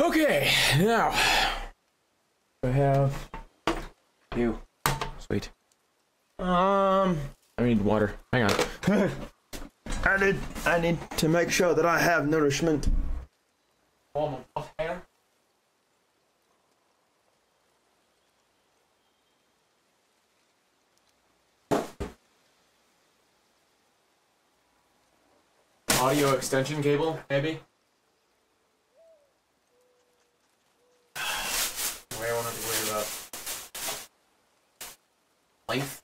Okay, now I have you. Sweet. I need water. Hang on. I need to make sure that I have nourishment. Audio extension cable, maybe? I won't have to worry about length.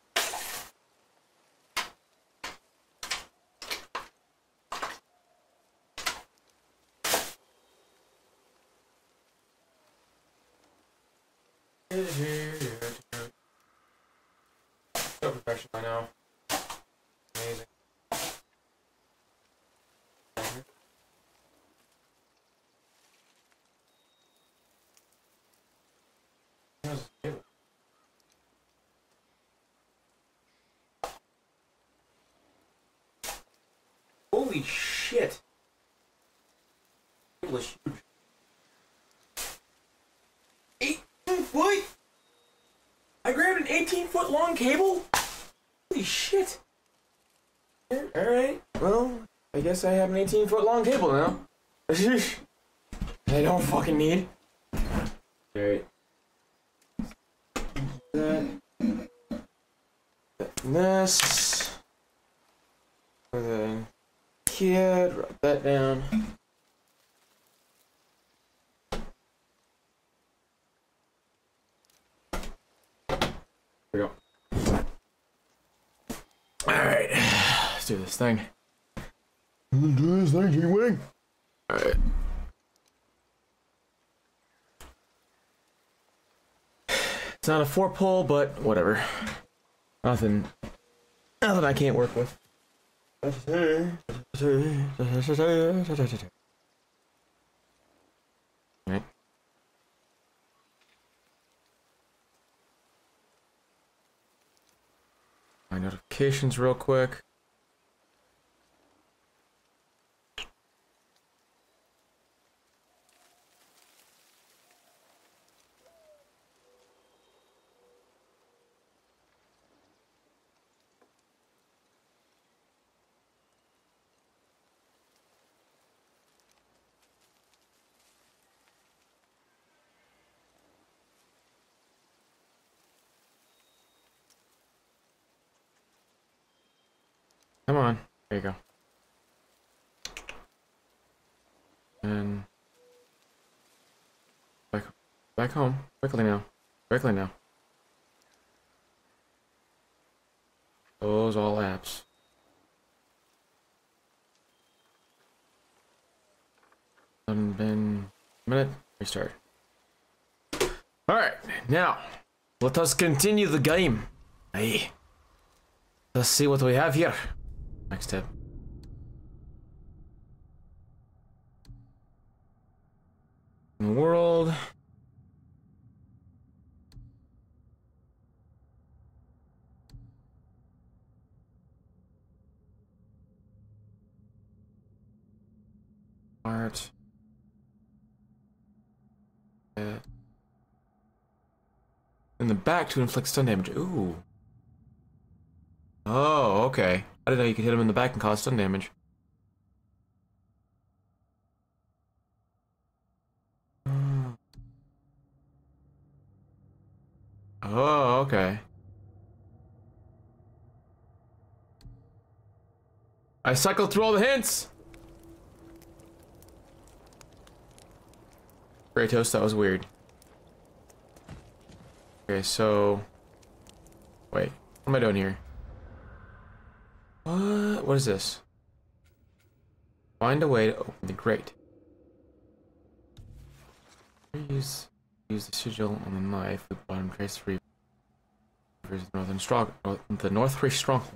So professional, I know. Amazing. Holy shit! It was huge. 18-foot? I grabbed an 18-foot long cable? Holy shit! Alright, well, I guess I have an 18-foot long cable now. I don't fucking need. Alright. This. And then kid, write that down. Here we go. Alright, let's do this thing. Do this thing, G-Wing. Alright. It's not a 4-pole, but whatever. Nothing I can't work with. Right. My notifications real quick. Come on. There you go. And back home. Quickly now. Quickly now. Close all apps. Hasn't been a minute. Restart. Alright, now let us continue the game. Hey. Let's see what we have here. Next step. In the world. Art. In the back to inflict stun damage. Ooh. Oh, okay. I didn't know you could hit him in the back and cause stun damage. Oh, okay. I cycled through all the hints! Kratos, that was weird. Okay, so... Wait, what am I doing here? What is this? Find a way to open the grate. Use the sigil on the knife with bottom trace 3 versus the Northbury stronghold.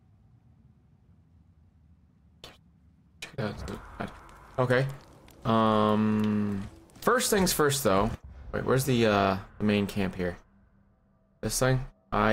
Check it out. Okay. First things first, though. Wait, where's the main camp here? This thing?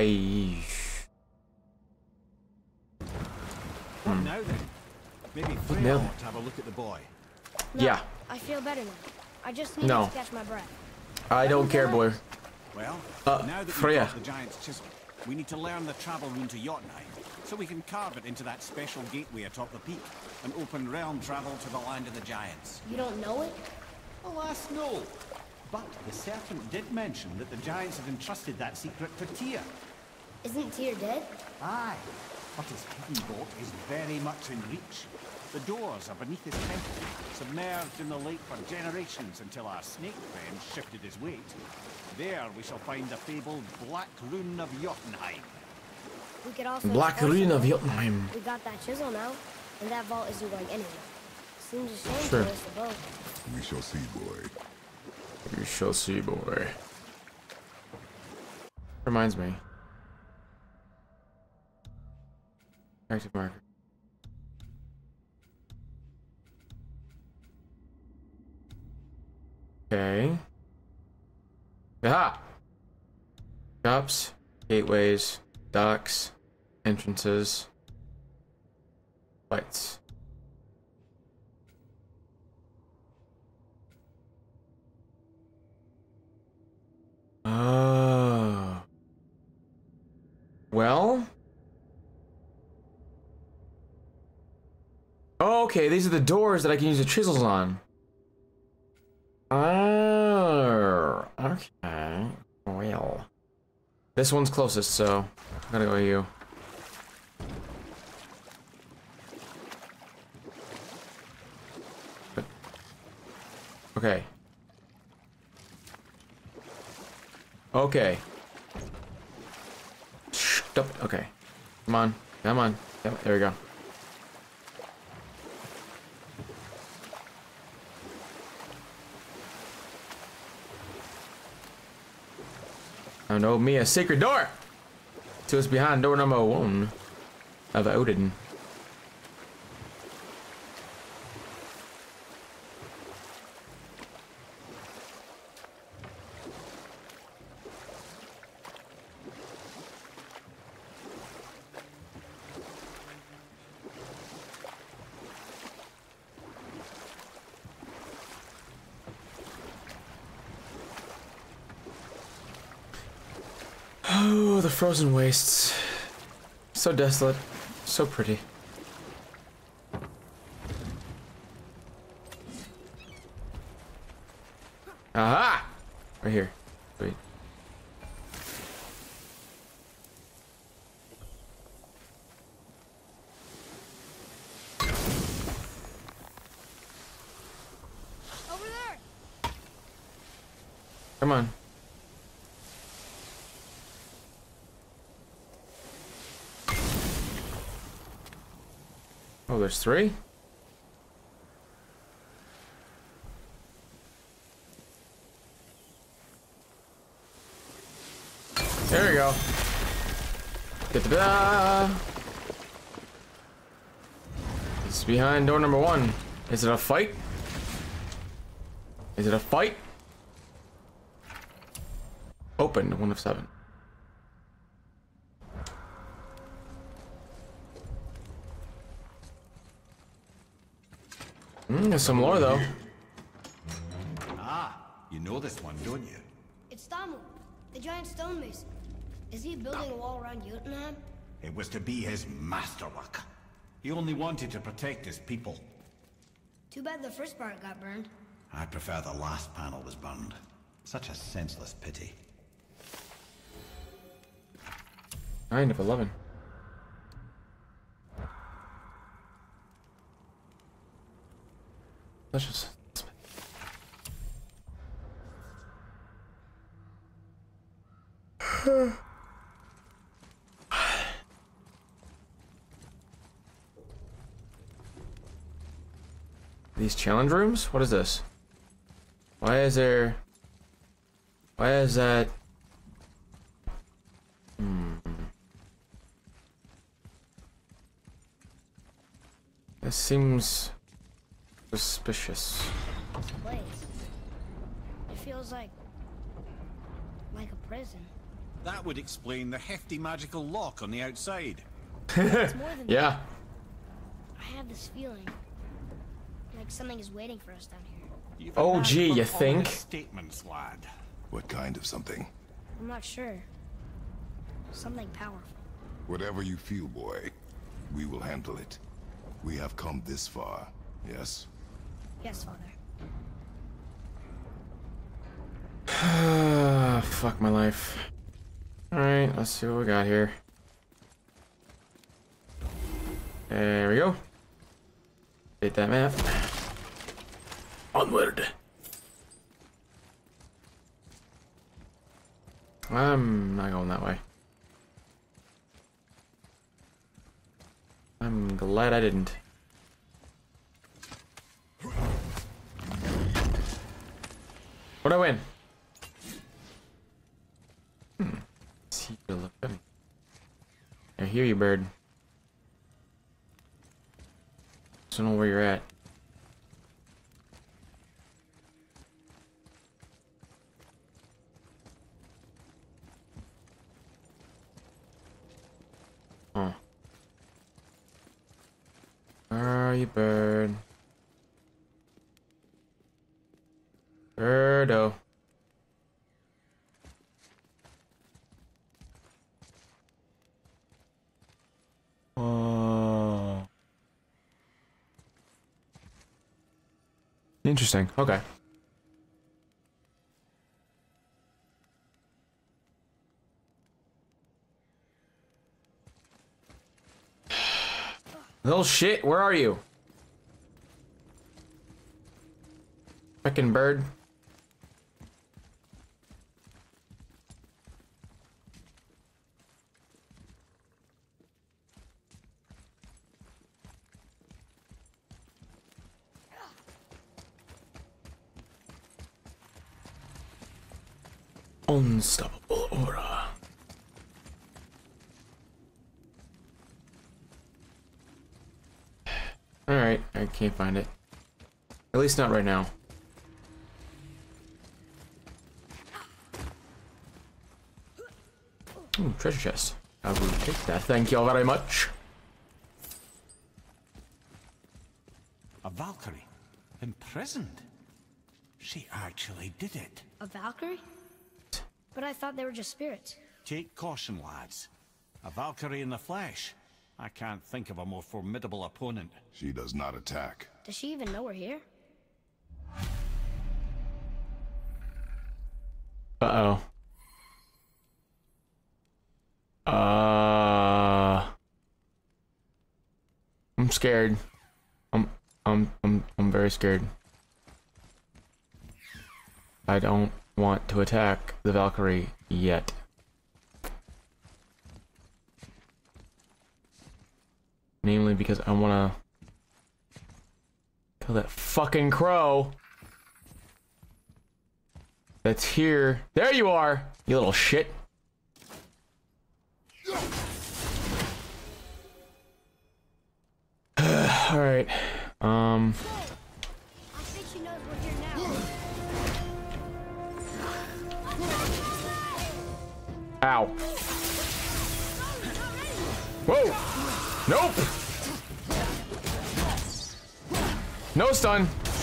What now then? Maybe Freya ought to have a look at the boy. No, yeah. I feel better now. I just need No. to catch my breath. I don't care, boy. Well, now that Freya. we've got the giant's chisel, we need to learn the travel rune to Jotunheim, so we can carve it into that special gateway atop the peak, and open realm travel to the land of the giants. You don't know it? Alas, no. But the serpent did mention that the giants had entrusted that secret to Tyr. Isn't Tyr dead? Aye, but his hidden vault is very much in reach. The doors are beneath his temple, submerged in the lake for generations until our snake friend shifted his weight. There we shall find the fabled Black Rune of Jotunheim. We could also Black explore Rune some of more. Jotunheim. We got that chisel now, and that vault isn't going anywhere. Seems a shame Sure. to waste the both. We shall see, boy. You shall see, boy. Reminds me. Active marker. Okay. Aha! Shops, gateways, docks, entrances, lights. Oh. Well. Oh, okay, these are the doors that I can use the chisels on. Oh, okay. Well. This one's closest, so I'm gonna go with you. Okay. Okay. Stop. Okay. Come on. Come on. Yep, there we go. I know me a secret door. To us behind door number 1 of Odin. Oh, the frozen wastes. So desolate. So pretty. Aha! Right here. Wait. Over there! Come on. Oh, there's 3? There we go. Da-da-da! It's behind door number 1. Is it a fight? Is it a fight? Open, 1 of 7. There's some lore though. Ah, you know this one, don't you? It's Thamu, the giant stonemason. Is he building a wall around Jotunheim? It was to be his masterwork. He only wanted to protect his people. Too bad the first part got burned. I prefer the last panel was burned. Such a senseless pity. 9 of 11. Let's just... These challenge rooms? What is this? Why is there... Why is that... This seems... suspicious. This place. It feels like a prison. That would explain the hefty magical lock on the outside. It's more than Yeah. that. I have this feeling like something is waiting for us down here. You've Oh, a knack gee, for you ominous think? Statements, lad. What kind of something? I'm not sure. Something powerful. Whatever you feel, boy. We will handle it. We have come this far, yes? Yes, Father. Fuck my life. Alright, let's see what we got here. There we go. Hit that map. Onward. I'm not going that way. I'm glad I didn't. What'd I win? See you look at me. I hear you, bird. Just don't know where you're at. Oh. Where are you, bird? Birdo. Oh. Interesting. Okay. Little shit, where are you? Frickin' bird. Unstoppable aura. Alright, I can't find it. At least not right now. Ooh, treasure chest. I will take that. Thank you all very much. A Valkyrie? Imprisoned? She actually did it. A Valkyrie? But I thought they were just spirits. Take caution, lads. A Valkyrie in the flesh. I can't think of a more formidable opponent. She does not attack. Does she even know we're here? Uh-oh. I'm scared. I'm very scared. I don't want to attack the Valkyrie yet. Namely because I wanna kill that fucking crow that's here. There you are, you little shit. Alright. I think she knows we're here now. Ow. Whoa! Nope! No stun!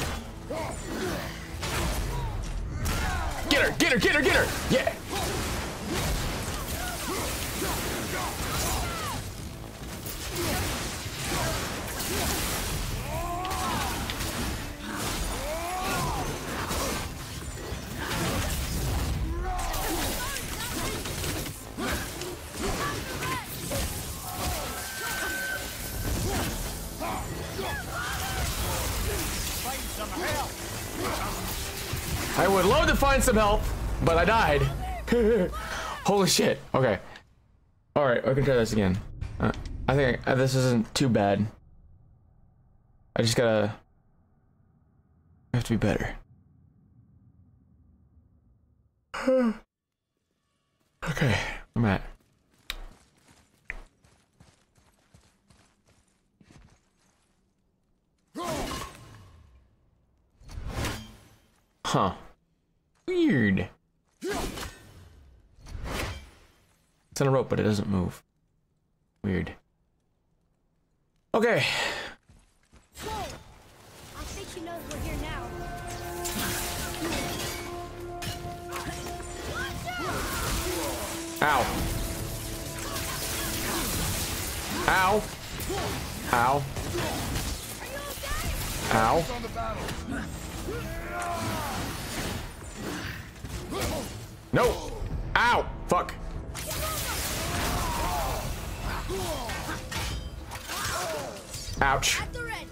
Get her! Get her! Get her! Get her! Yeah! I would love to find some help, but I died. Holy shit. Okay. Alright, I can try this again. I think this isn't too bad. I just gotta... I have to be better. Okay, I'm at. Huh. Weird. It's on a rope, but it doesn't move. Weird. Okay. I think she knows we're here now. Ow. Ow. Ow. Ow. No. Ow. Fuck. Ouch. At the ready.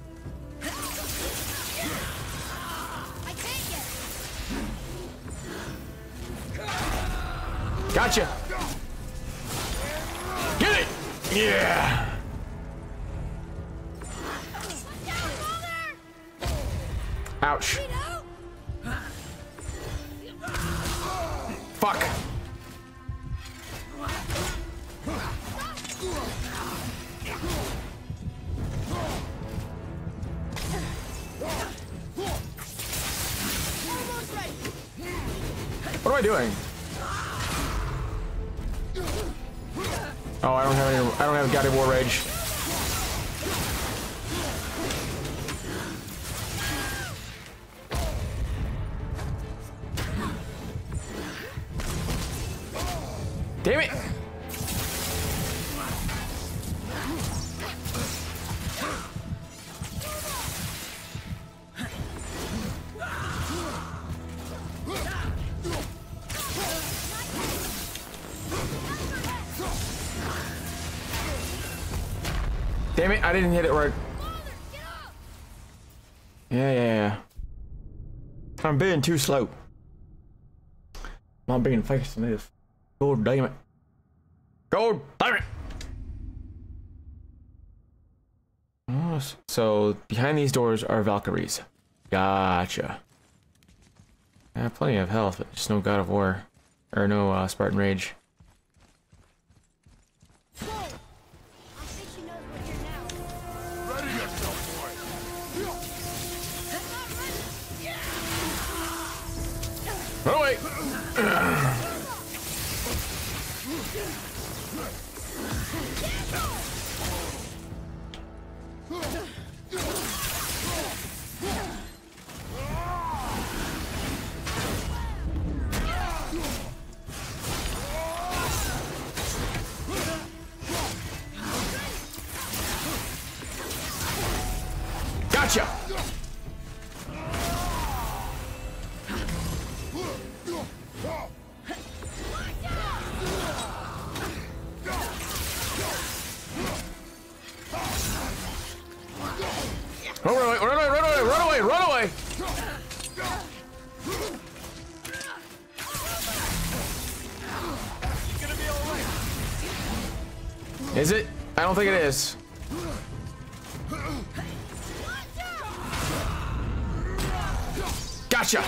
I can't get. Gotcha. Get it. Yeah. Ouch. Fuck. What am I doing? Oh, I don't have God of War rage. Damn it! Damn it, I didn't hit it right. Yeah. I'm being too slow. I'm being fast in this. God damn it. God damn it! Oh, so, behind these doors are Valkyries. Gotcha. I have plenty of health, but just no God of War. Or no Spartan Rage. Run away! Gotcha! Run away! Is it? I don't think it is. Gotcha!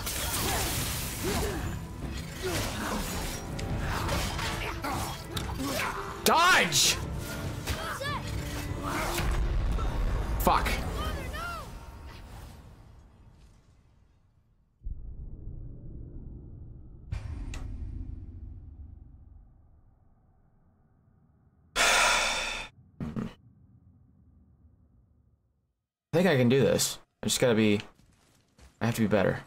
Dodge! Fuck. I think I can do this. I just gotta be... I have to be better.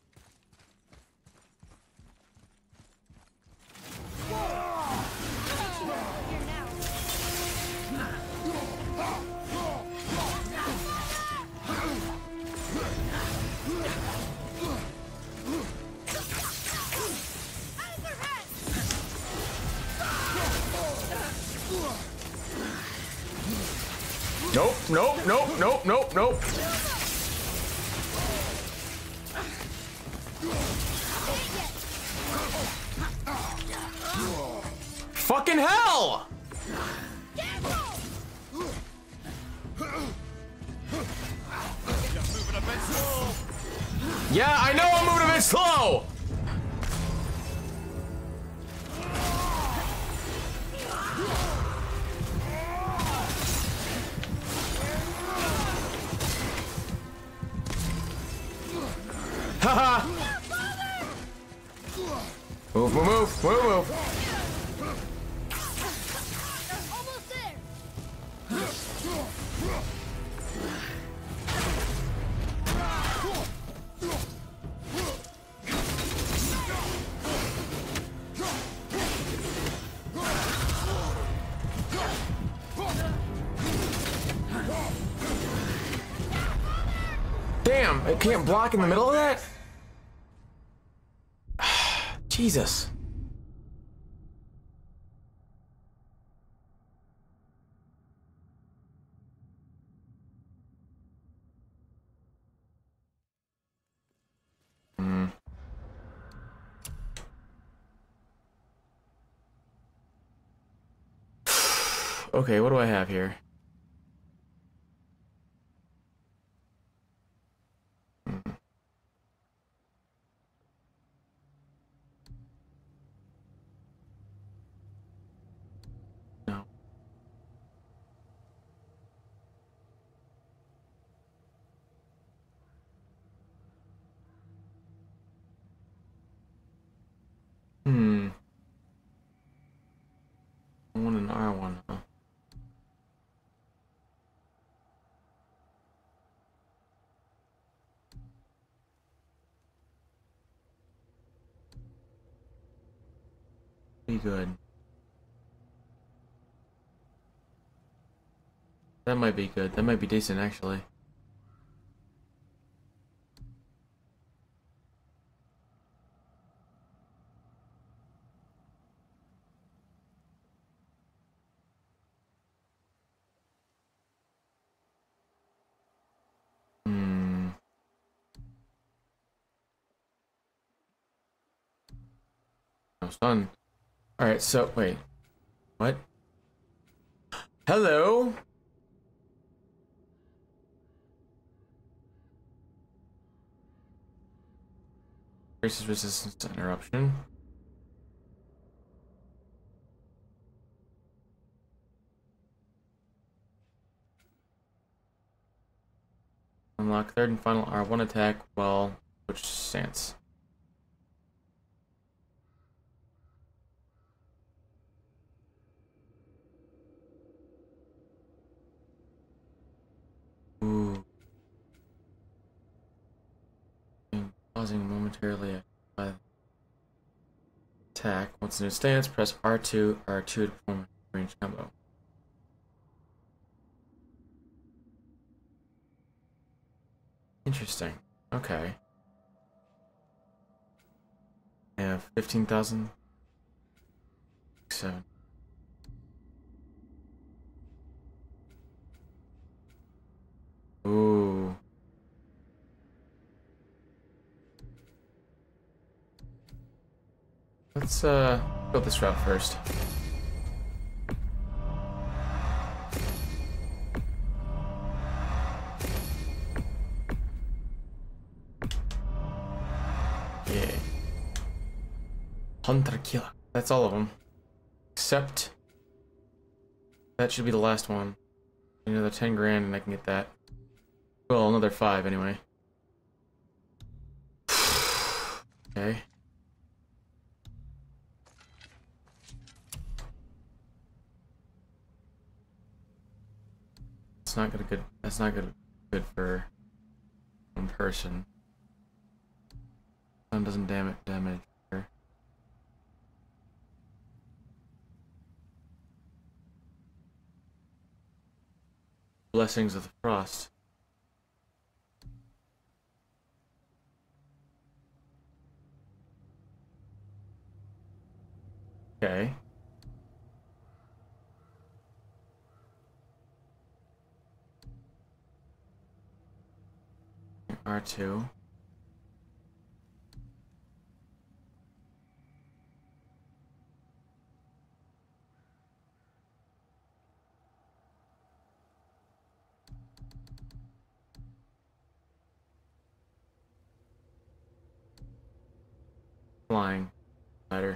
Nope, nope, nope, nope, nope, nope. Fucking hell! Yeah, I know I'm moving a bit slow! Haha! Move, move, move, move, move. Almost there. Damn, I can't block in the middle of that? Jesus. Okay, what do I have here? No. I want an R1, huh? Be good. That might be good. That might be decent, actually. No, son. Alright, so, wait. What? Hello? Increases resistance to interruption. Unlock third and final R1 attack while switch stance. Ooh. Pausing momentarily by attack. Once in a stance, press R2, R2 to perform a range combo. Interesting. Okay. I have 15,000. 7. Ooh. Let's go this route first. Yeah. Hunter killer. That's all of them. Except that should be the last one. Another 10 grand and I can get that. Well, another 5 anyway. Okay. It's not gonna good. That's not good for one person. Sun doesn't damage her. Blessings of the Frost. Okay. R2. Flying. Better.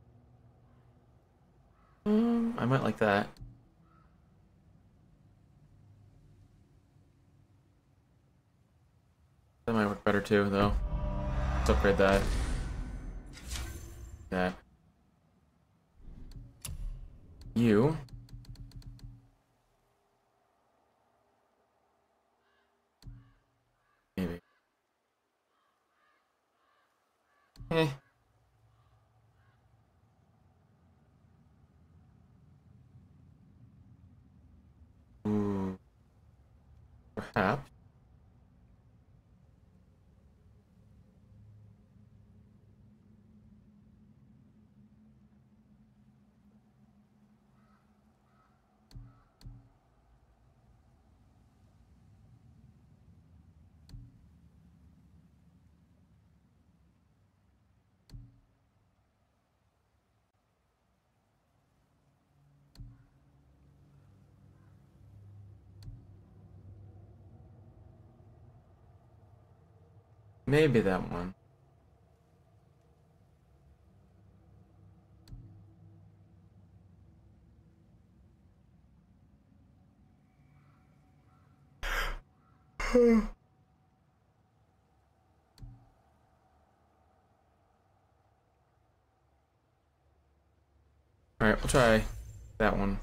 I might like that. That might work better too, though. Let's upgrade that. That. You. Maybe. Eh. Ooh. Perhaps. Maybe that one. Alright, we'll try that one.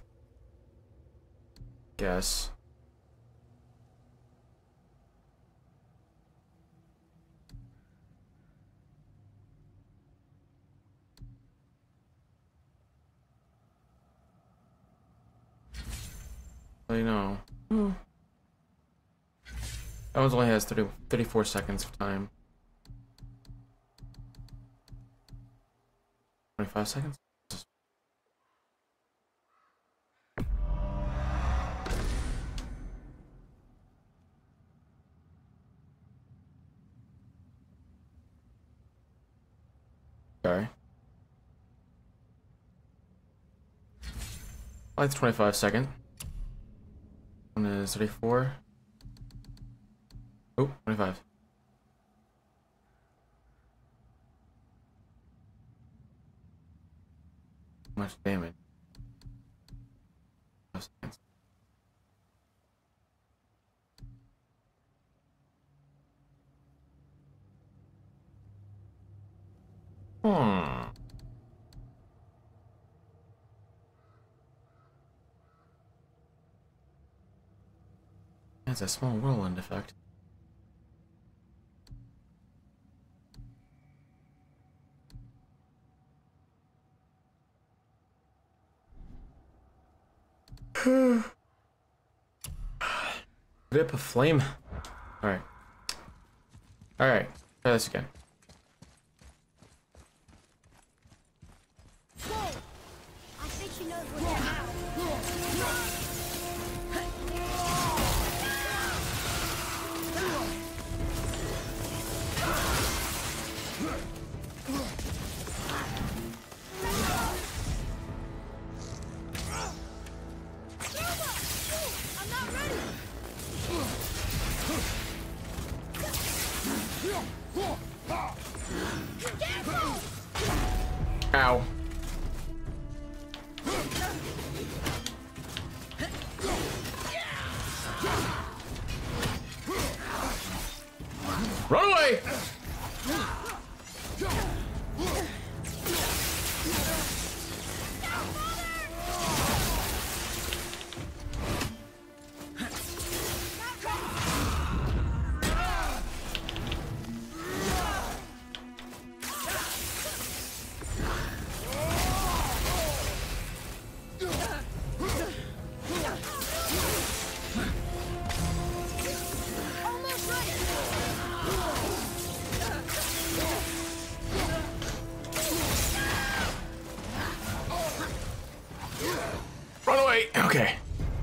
Guess. I know. That one only has 34 seconds of time. 25 seconds? Sorry. I like the 25 second. One is 34. Oh, 25. Much damage. That's a small whirlwind effect. Grip of flame. Alright. Alright. Try this again. Whoa! I think she knows where they're at. I'm not ready! Ow. Run away! Almost ready! Run away! Okay.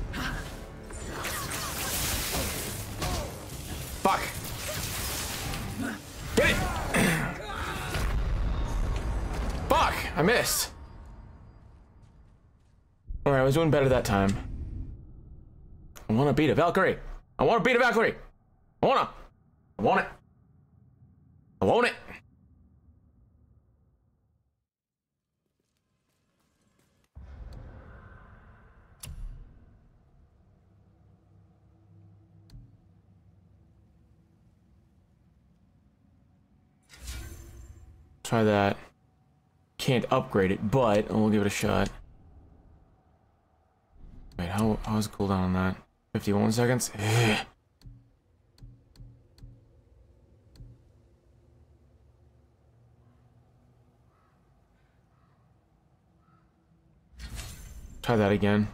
Fuck. Get it! Fuck! I missed. Alright, I was doing better that time. I wanna beat a Valkyrie. I wanna beat a Valkyrie. I want it. I want it. Try that. Can't upgrade it, but we'll give it a shot. Wait, how's the cooldown on that? 51 seconds? Ugh. Try that again.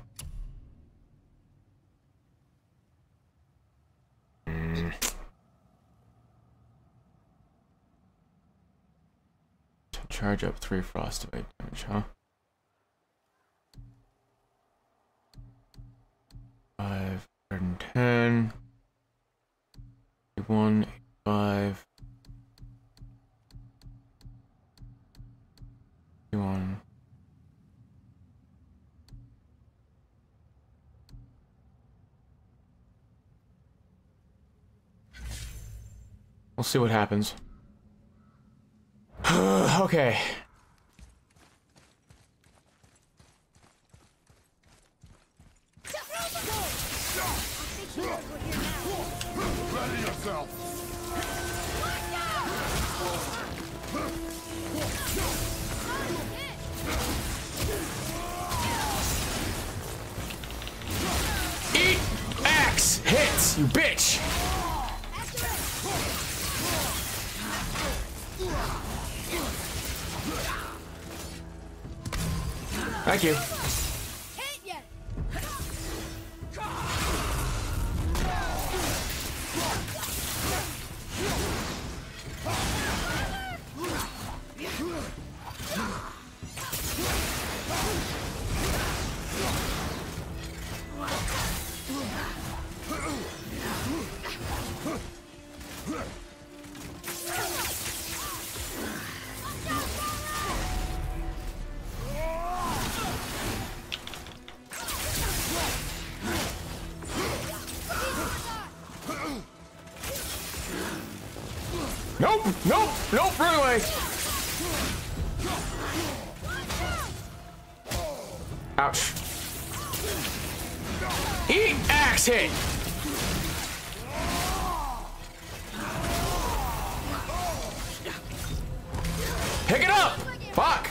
Charge up 3 frostbite damage, huh? 510. 1, 5. 1. We'll We'll see what happens. Okay. Ready yourself. Eat axe hits, you bitch. Thank you. Nope, nope, nope, run away. Ouch. Eat axe hit. Pick it up. Fuck.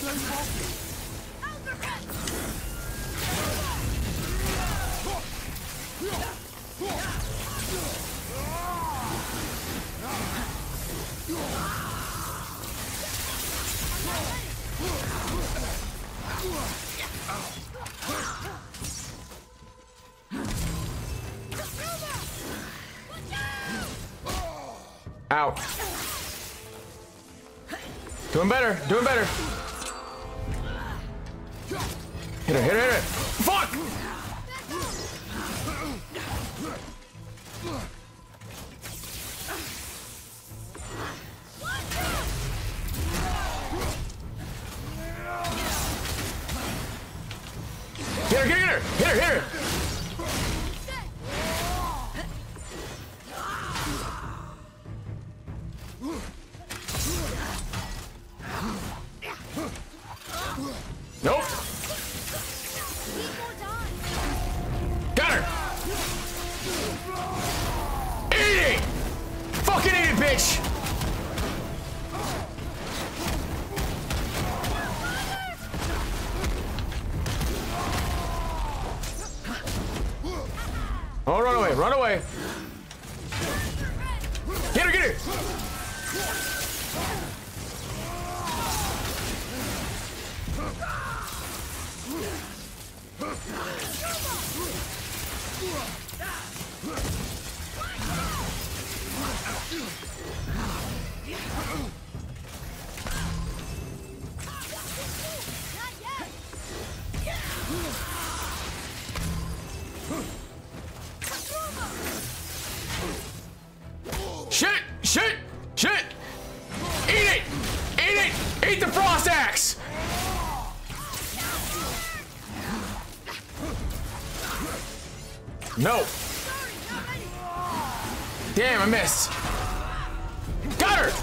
Out. Doing better, doing better. Hit her, hit her, hit her. Fuck! Get her, get her, hit her, hit her. Nope. Got her. Eat it. Fucking eat it, bitch. Oh, run away, run away. Get her, get her. Shit! Shit! Shit! Eat it! Eat it! Eat the frost axe! No! Damn, I missed! Got her!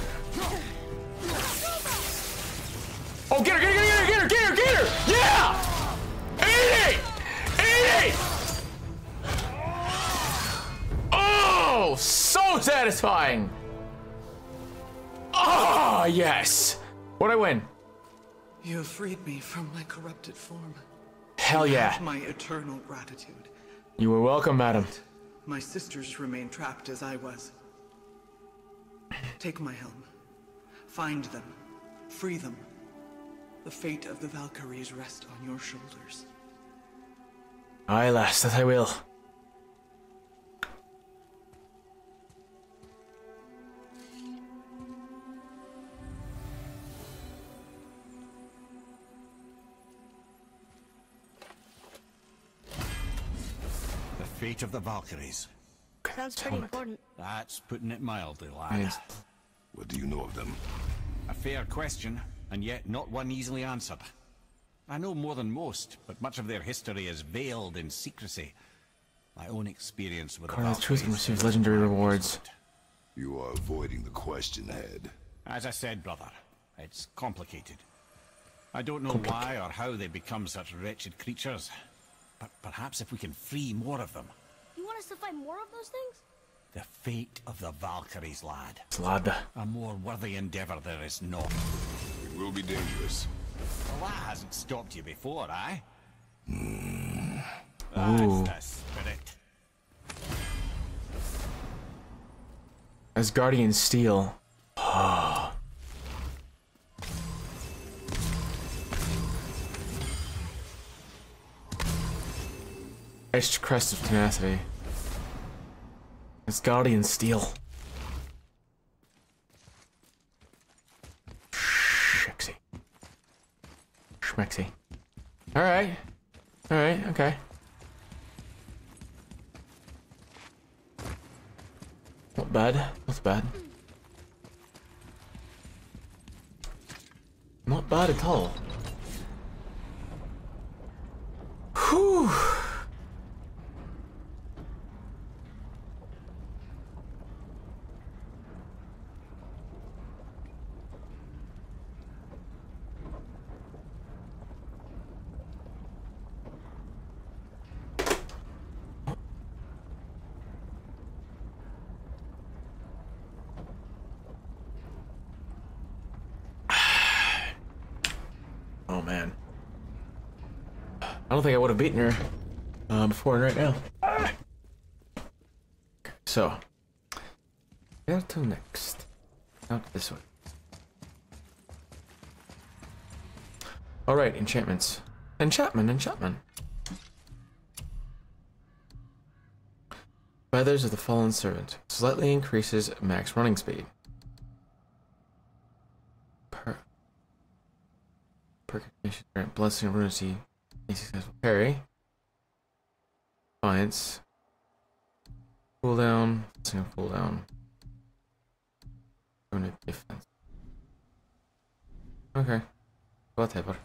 Oh, get her, get her, get her, get her, get her, get her! Yeah! Eat it! Eat it! Oh, so satisfying! Oh, yes! What'd I win? You have freed me from my corrupted form. Hell yeah. Have my eternal gratitude. You were welcome, madam. My sisters remain trapped as I was. Take my helm. Find them. Free them. The fate of the Valkyries rests on your shoulders. Aye, lass, that I will. The fate of the Valkyries. Sounds pretty important. That's putting it mildly, lad. Yes. What do you know of them? A fair question, and yet not one easily answered. I know more than most, but much of their history is veiled in secrecy. My own experience with the Carl Valkyries Truth receives is legendary my rewards. result. You are avoiding the question, Head. As I said, brother, it's complicated. I don't know why or how they become such wretched creatures, but perhaps if we can free more of them. You want us to fight more of those things? The fate of the Valkyries, lad. Lad. A more worthy endeavor there is not. It will be dangerous. Well, that hasn't stopped you before, eh? Ooh. That's the spirit. Asgardian steel. Etched crest of tenacity. Asgardian steel. Schmexy. Schmexy. Alright. Alright, okay. Not bad. Not bad. Not bad at all. Whew. Oh man. I don't think I would have beaten her before and right now. Okay, so where to next? Out this way. Alright, enchantments. Enchantment. Feathers of the Fallen Servant. Slightly increases max running speed. Grant blessing of Runity. A successful parry. Defiance. Cooldown. Blessing of cooldown. Runic defense. Okay. Whatever.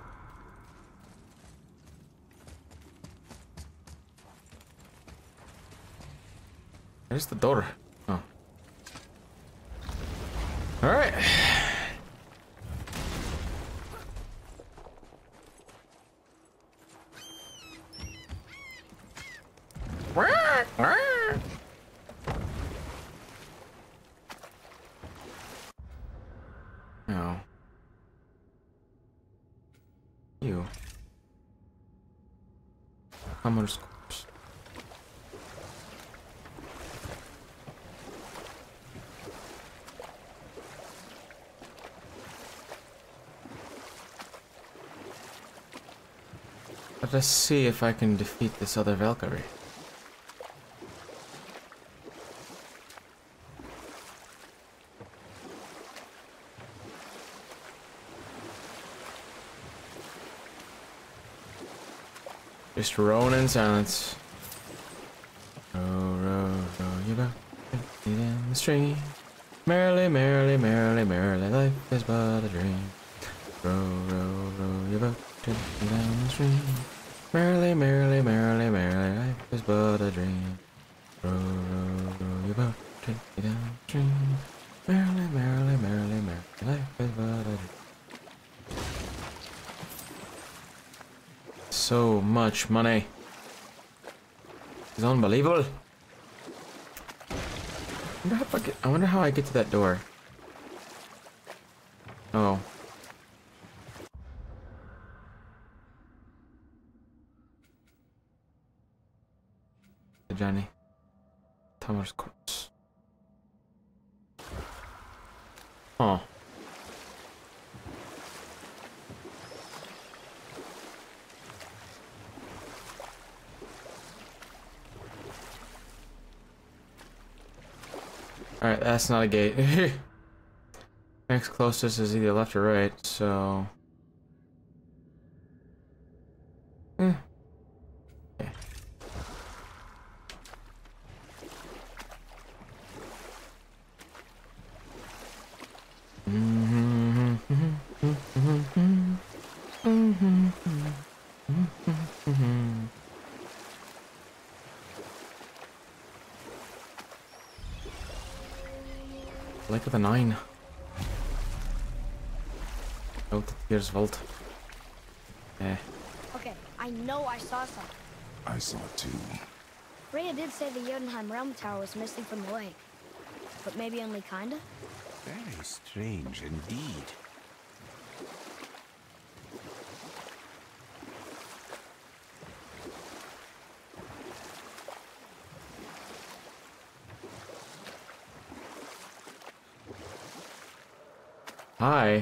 There's the door. Oh. Alright. No. You. Hammer's corpse. Let us see if I can defeat this other Valkyrie. Just rowing in silence. Row, row, row your boat down the stream. Merrily, merrily, merrily, merrily, life is but a dream. Row, row, row your boat gently down the stream. Merrily, merrily, merrily, merrily, life is but a dream. Row, row, row your boat gently down the stream. Merrily, merrily, merrily, merrily, life is but a dream. So much money. It's unbelievable. I wonder how I get to that door. Oh. Johnny. Thomas corpse. Oh. Alright, that's not a gate. Next closest is either left or right, so... Okay. Like with a 9. Out here's Vault. Yeah. Okay, I know I saw something. I saw it too. Rhea did say the Jotunheim Realm Tower was missing from the lake. But maybe only kinda? Very strange indeed. Hi.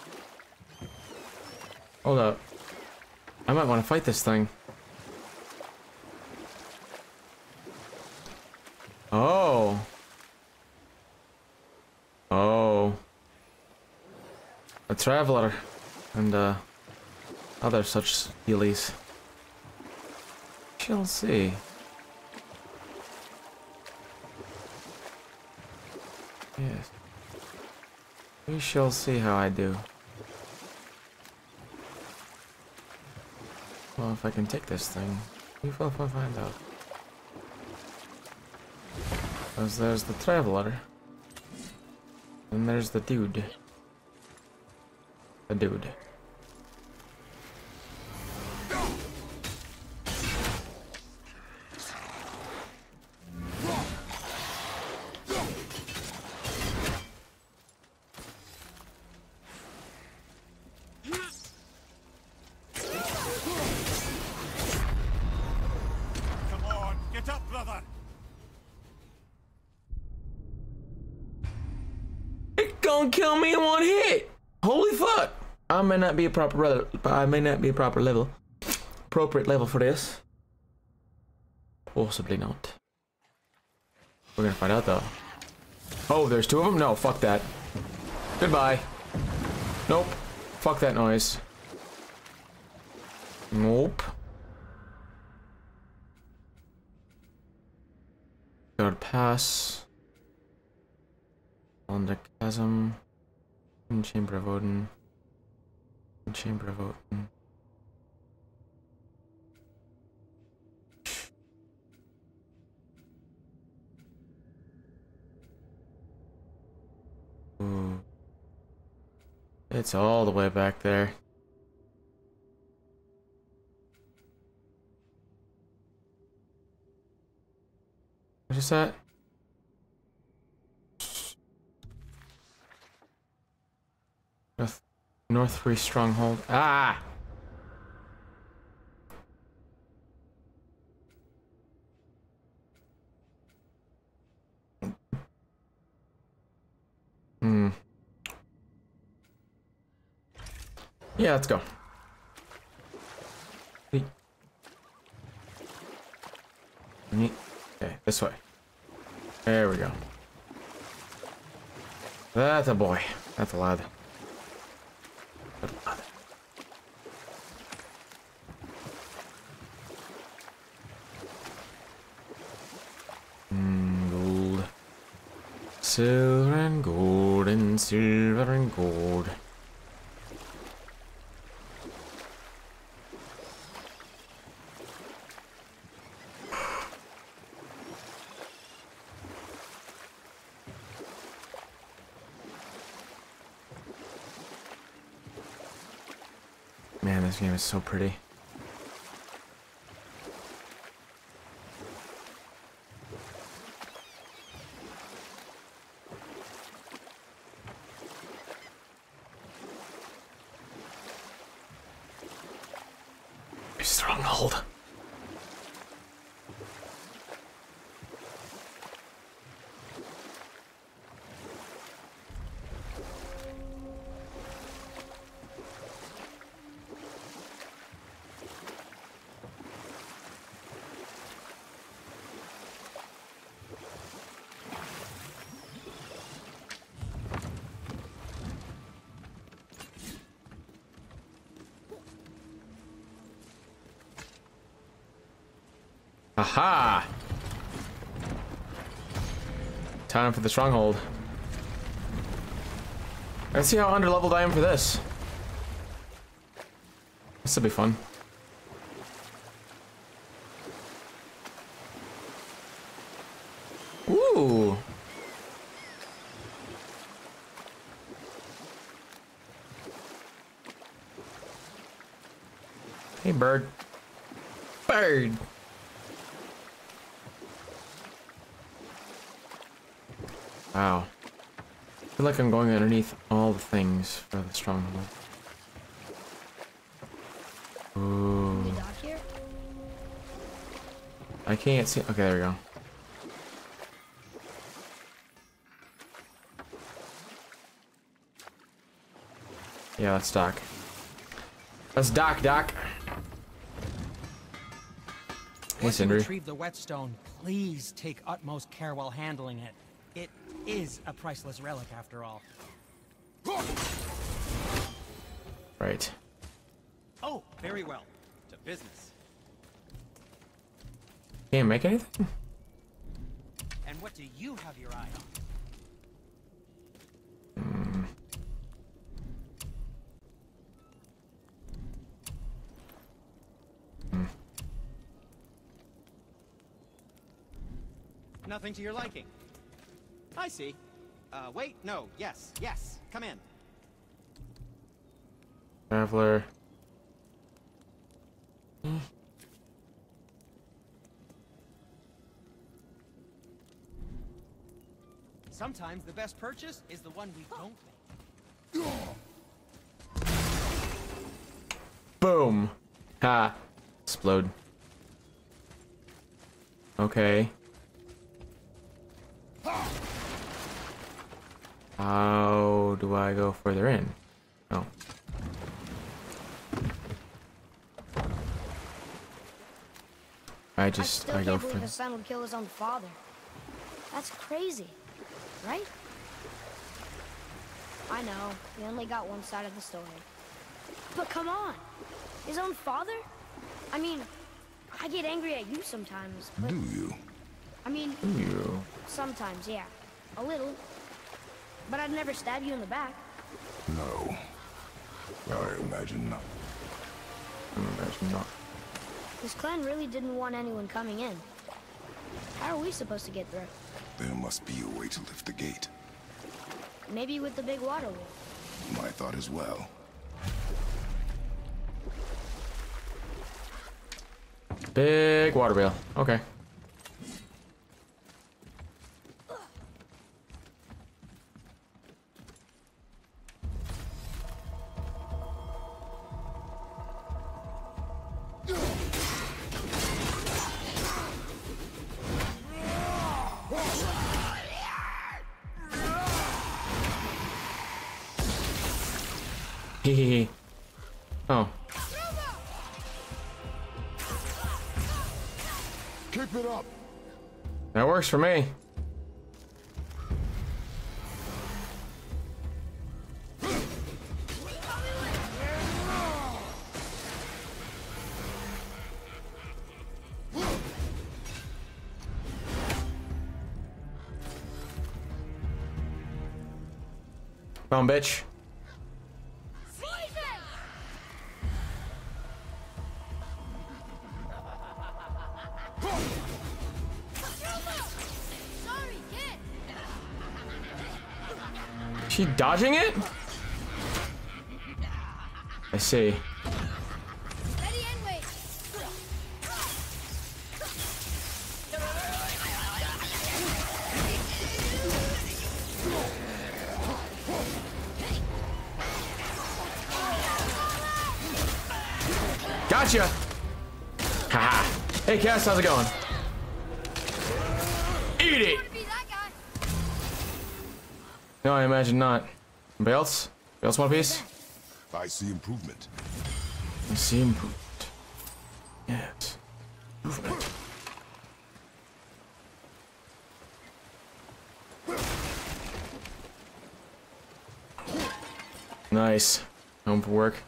Hold up. I might want to fight this thing. Oh. Oh. A traveler. And, other such healies. Shall see. Yes. We shall see how I do. Well, if I can take this thing, we will find out. Because there's the traveler. And there's the dude. The dude. Come on, get up, brother! It gonna kill me in one hit! Holy fuck! I may not be a proper level, but I may not be a proper level. Appropriate level for this. Possibly not. We're gonna find out though. Oh, there's two of them? No, fuck that. Goodbye. Nope. Fuck that noise. Nope. Third pass. On the chasm. In Chamber of Odin. In Chamber of Odin. Ooh. It's all the way back there. What is that? North Free Stronghold. Ah! Yeah, let's go. Okay, this way. There we go. That's a boy. That's a lad. That's a lad. Gold. Silver and gold and silver and gold. Man, this game is so pretty. Stronghold. Aha! Time for the stronghold. Let's see how underleveled I am for this. This will be fun. Ooh! bird. Bird. Wow. I feel like I'm going underneath all the things for the stronghold. Ooh. The dock here? I can't see. Okay, there we go. Yeah, that's Doc. That's Doc. Hey, Once you Sindri. retrieve the whetstone, please take utmost care while handling it. It is a priceless relic, after all. Right. Oh, very well. To business. Can't make anything? And what do you have your eye on? Nothing to your liking. I see. Wait, no, yes, come in. Traveler. Sometimes the best purchase is the one we don't make. Boom. Ha. Explode. Okay. How do I go further in? Oh. I still go can't for believe his son would kill his own father. That's crazy, right? I know, we only got one side of the story. But come on, his own father? I mean, I get angry at you sometimes, but... Do you? I mean, you. sometimes, yeah. A little. But I'd never stab you in the back. No. I imagine not. Imagine not. This clan really didn't want anyone coming in. How are we supposed to get through? There must be a way to lift the gate. Maybe with the big water wheel. My thought as well. Big water wheel. Okay. Hehehe. Oh. Keep it up. That works for me. Come on, bitch. She dodging it? I see. Ready and wait. Gotcha! Haha. Hey, Cass, how's it going? Eat it! No, I imagine not. Anybody else? Anybody else want a piece? I see improvement. I see improvement. Yes. Improvement. Nice. Home from work.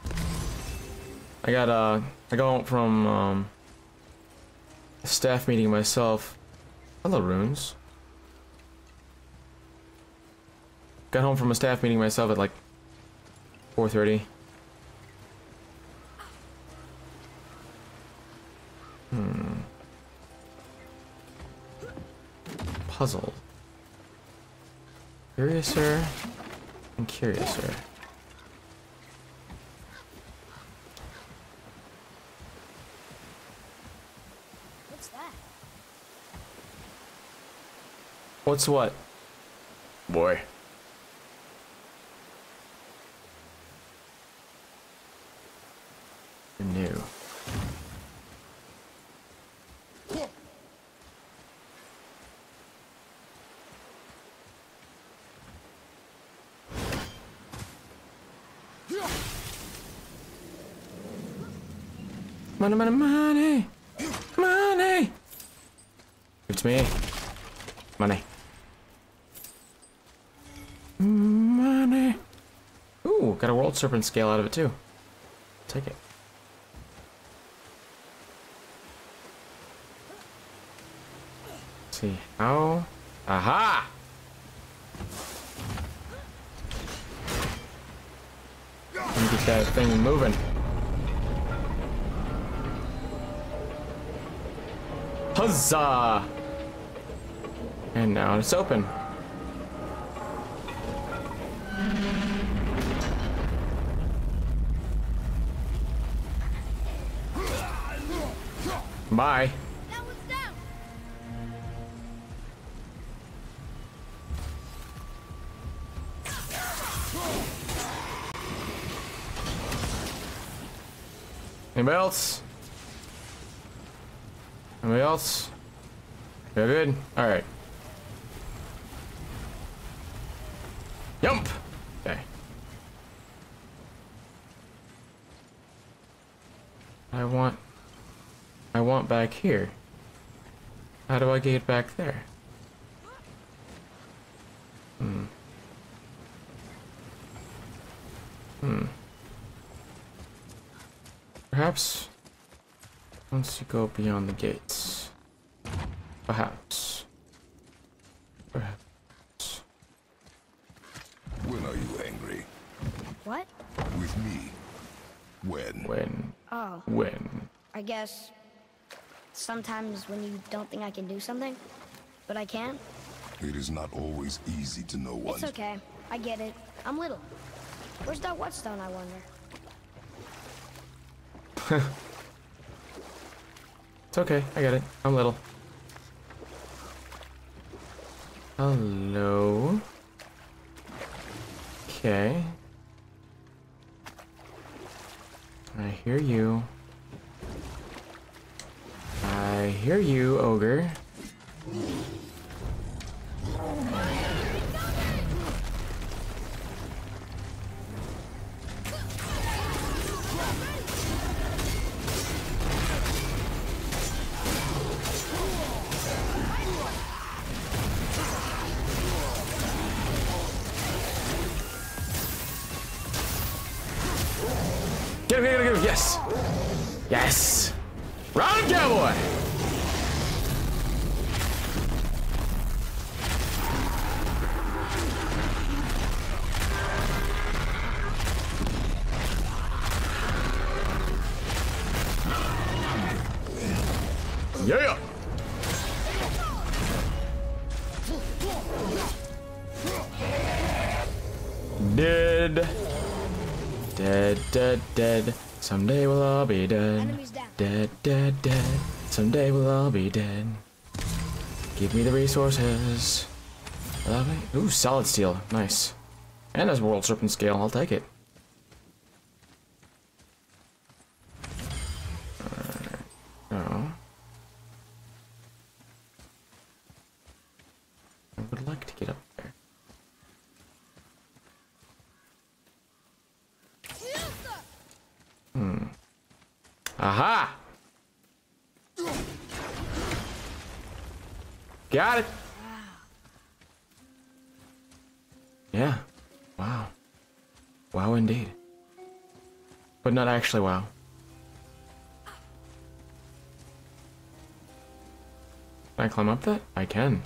I got I go home from a staff meeting myself. Hello, Runes. Got home from a staff meeting myself at like 4:30. Puzzle. Curiouser and Curiouser. What's that? What's what? Boy. You're new. Money, money, money! Money! Give it to me. Money. Money. Ooh, got a world serpent scale out of it too. Take it. Let's see how. Aha! Let me get that thing moving. Huzzah! And now it's open. Bye. That one's down. Anybody else? Anybody else? You're good? Alright. Yump! Okay. I want back here. How do I get back there? Perhaps once you go beyond the gates. Perhaps. Perhaps. When are you angry? What? With me? When? When? Oh, When? I guess sometimes when you don't think I can do something, but I can. It is not always easy to know one. It's okay. I get it. I'm little. Where's that whetstone, I wonder? It's okay, I get it. I'm little. Hello. Okay. I hear you. I hear you, ogre. Get him, yes! Yes! Round cowboy! Yeah! Dead. Dead, dead, dead. Someday we'll all be dead. Enemies down. Dead, dead, dead. Someday we'll all be dead. Give me the resources. Love it. Ooh, solid steel. Nice. And there's world serpent scale. I'll take it. Oh. I would like to get up there. Aha! Got it! Yeah. Wow. Wow indeed. But not actually wow. Can I climb up that? I can.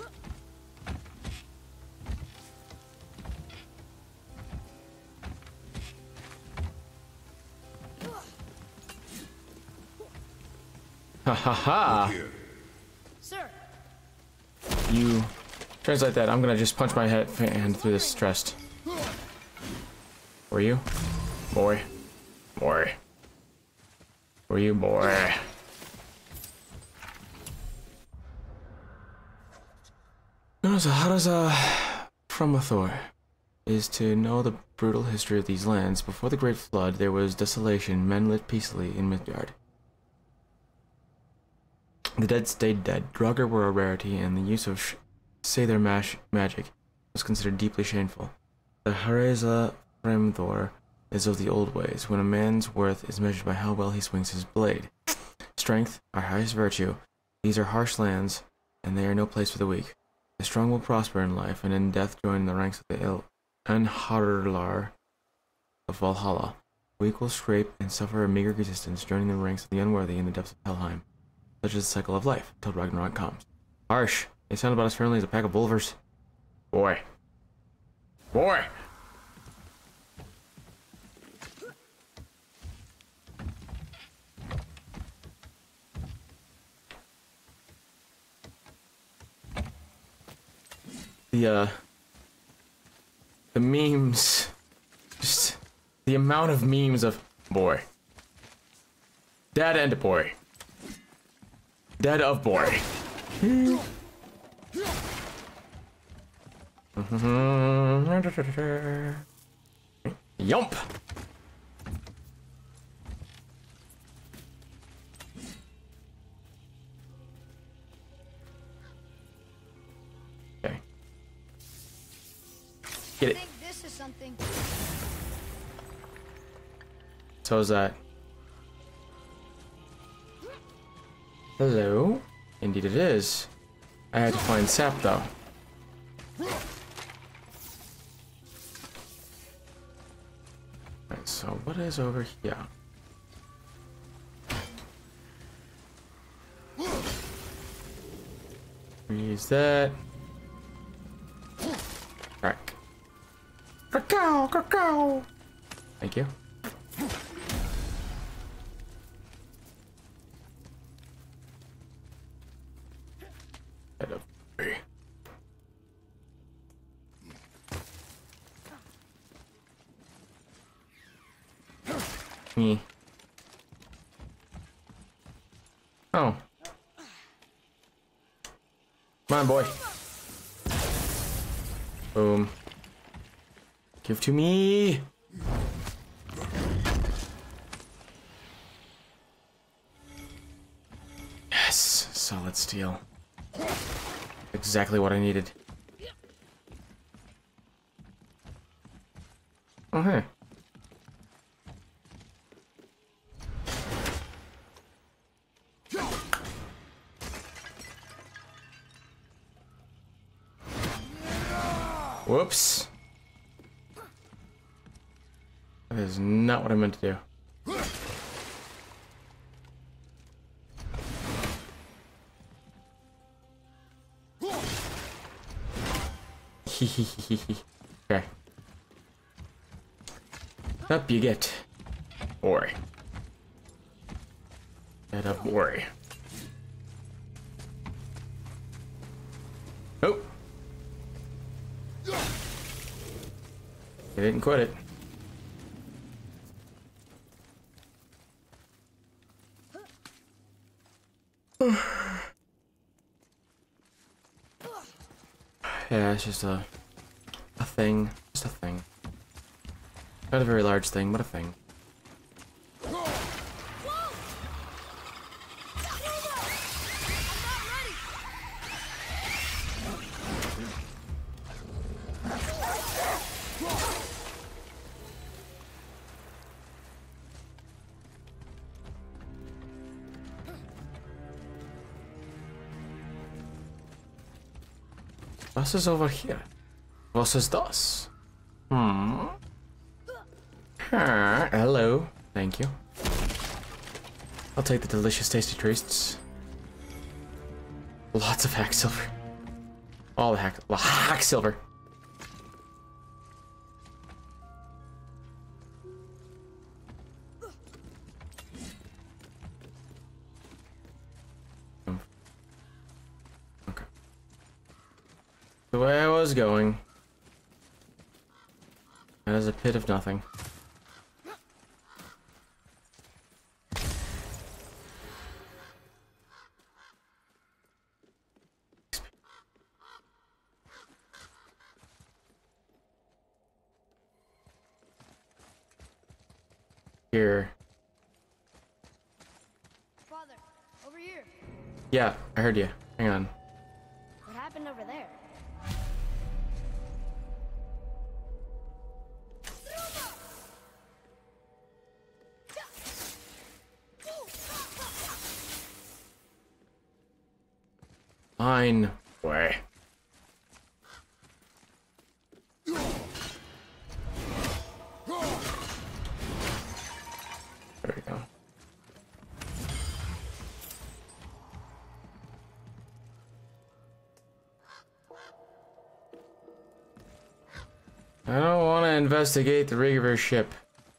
Ha ha ha! Here. Sir, You translate that. I'm gonna just punch my hand through this chest. Were you? Boy. Boy. Were you, boy? No, so how does from a Thor is to know the brutal history of these lands. Before the Great Flood, there was desolation. Men lived peacefully in Midgard. The dead stayed dead. Draugr were a rarity, and the use of Seidr magic was considered deeply shameful. The Hareza Fremthor is of the old ways, when a man's worth is measured by how well he swings his blade. Strength, our highest virtue. These are harsh lands, and they are no place for the weak. The strong will prosper in life, and in death join the ranks of the Anharlar of Valhalla. Weak will scrape and suffer a meager resistance, joining the ranks of the unworthy in the depths of Helheim. Such is the cycle of life, till Ragnarok comes. Harsh. They sound about as friendly as a pack of wolvers. Boy. Boy! The memes, just the amount of memes of boy, dad and boy, dad of boy. Yump. Okay. Get it. I think this is something. So is that. Hello? Indeed it is. I had to find sap though. Alright, so what is over here? Use that. Crack. Cacao, cacao. Thank you. Head up. Me. Oh. Come on, boy. Boom. Give to me. Yes, solid steel. Exactly what I needed. Oh, hey. Whoops. That is not what I meant to do. Okay. Up you get. Boy. Get up, boy. Oh. You didn't quit it. Yeah, it's just a thing. Just a thing. Not a very large thing, but a thing. Was is over here? Was is das? Hello. Thank you. I'll take the delicious tasty treats. Lots of hack silver. All the hack silver. Okay. The way I was going. That is a pit of nothing. here. Father, over here. Yeah, I heard you. Hang on. What happened over there? Fine. Way. There we go. I don't want to investigate the rig of her ship.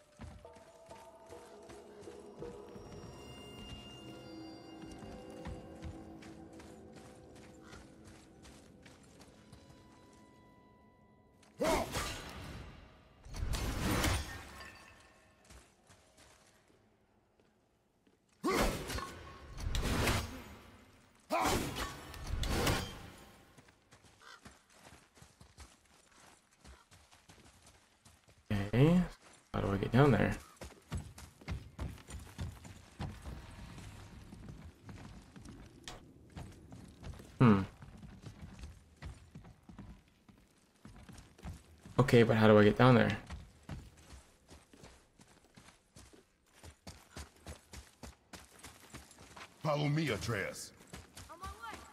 Okay, how do I get down there? Okay, but how do I get down there? Follow me, Atreus. On my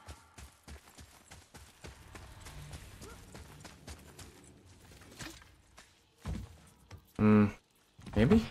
way. Maybe?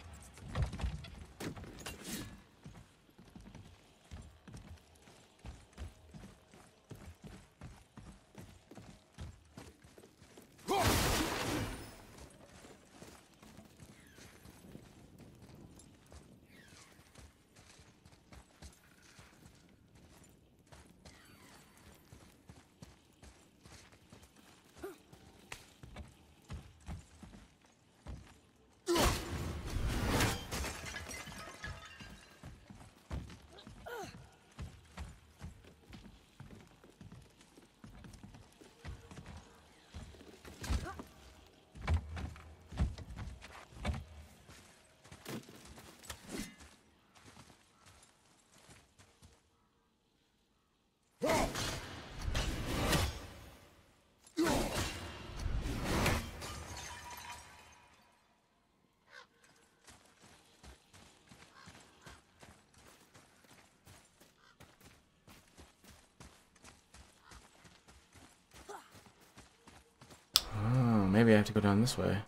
Oh, maybe I have to go down this way.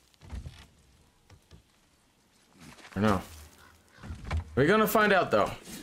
Or no. We're gonna find out though.